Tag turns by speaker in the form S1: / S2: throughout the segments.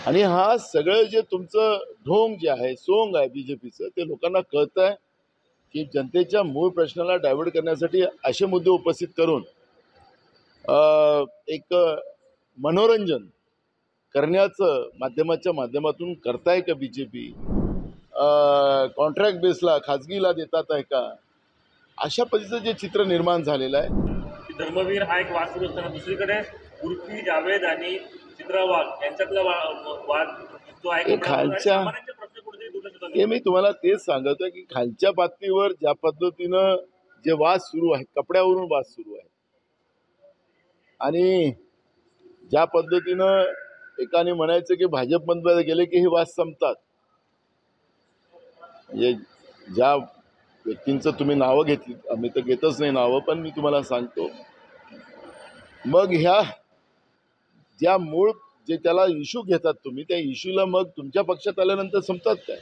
S1: आणि हा सगळं जे तुमचं ढोंग जे आहे, सोंग आहे बीजेपीचं, ते लोकांना कळतंय की जनतेच्या मूळ प्रश्नाला डायव्हर्ट करण्यासाठी असे मुद्दे उपस्थित करून एक मनोरंजन करण्याचं माध्यमाच्या माध्यमातून करताय का बीजेपी? कॉन्ट्रॅक्ट बेसला खाजगीला देतात आहे का? अशा पद्धतीचं जे चित्र निर्माण झालेलं आहे.
S2: धर्मवीर हा एक वाद सुरू असताना दुसरीकडे उर्फी जावेद आणि चित्रा वाघ यांच्यातला वाद जो आहे
S1: खालच्या
S2: प्रश्न कुठेतरी दुर्लक्ष होतो.
S1: हे मी तुम्हाला तेच सांगतोय की खालच्या पातळीवर ज्या पद्धतीनं जे वाद सुरू आहेत, कपड्यावरून वाद सुरू आहे आणि ज्या पद्धतीनं एकाने म्हणायचं की भाजपमध्ये गेले की हे वाद संपतात, म्हणजे ज्या व्यक्तींचं तुम्ही नावं घेतली, आम्ही तर घेतच नाही नावं, पण मी तुम्हाला सांगतो, मग ह्या ज्या मूळ जे त्याला इश्यू घेतात तुम्ही, त्या इश्यूला मग तुमच्या पक्षात आल्यानंतर संपतात काय?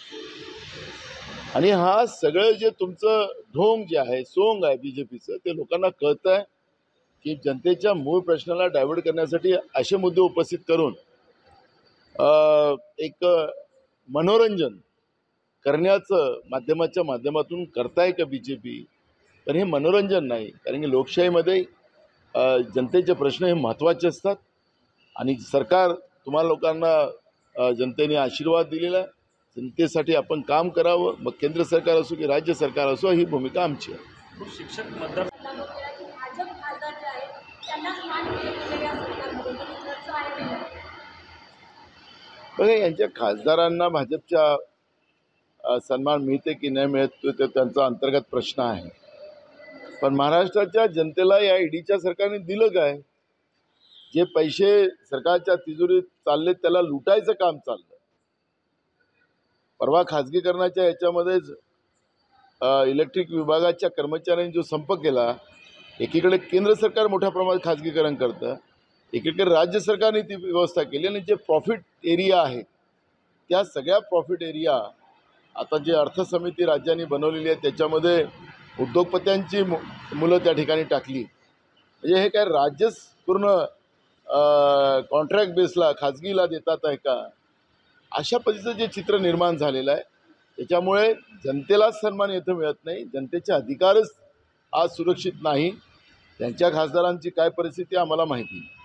S1: आणि हा सगळं जे तुमचं ढोंग जे आहे, सोंग आहे बीजेपीचं, ते लोकांना कळतंय की जनतेच्या मूळ प्रश्नाला डायव्हर्ट करण्यासाठी असे मुद्दे उपस्थित करून एक मनोरंजन करण्याचं माध्यमाच्या माध्यमातून करताय का बीजेपी? पण हे मनोरंजन नाही, कारण की लोकशाहीमध्ये जनतेचे प्रश्न हे महत्त्वाचे असतात आणि सरकार तुम्हाला लोकांना जनतेने आशीर्वाद दिलेला आहे. जनतेसाठी आपण काम करावं, मग केंद्र सरकार असो की राज्य सरकार असो, ही भूमिका आमची आहे.
S2: शिक्षक मतदार
S1: बघा, यांच्या खासदारांना भाजपच्या सन्मान मिळते की नाही मिळत तो त्यांचा अंतर्गत प्रश्न आहे. पण महाराष्ट्राच्या जनतेला या ईडीच्या सरकारने दिलं काय? जे पैसे सरकारच्या तिजोरीत चालले त्याला लुटायचं काम चाललं. परवा खाजगीकरणाच्या याच्यामध्येच इलेक्ट्रिक विभागाच्या कर्मचाऱ्यांनी जो संप केला, एकीकडे केंद्र सरकार मोठ्या प्रमाणात खाजगीकरण करतं, एकीकडे राज्य सरकारने ती व्यवस्था केली आणि जे प्रॉफिट एरिया आहे त्या सगळ्या प्रॉफिट एरिया आता जे अर्थसमिती राज्यांनी बनवलेली आहे त्याच्यामध्ये उद्योगपत्यांची मुलं त्या ठिकाणी टाकली. म्हणजे हे काय राज्यच पूर्ण कॉन्ट्रॅक्ट बेसला खाजगीला देतात आहे का? अशा पद्धतीचं जे चित्र निर्माण झालेलं आहे, त्याच्यामुळे जनतेलाच सन्मान इथं मिळत नाही, जनतेचे अधिकारच आज सुरक्षित नाही. त्यांच्या खासदारांची काय परिस्थिती आम्हाला माहिती.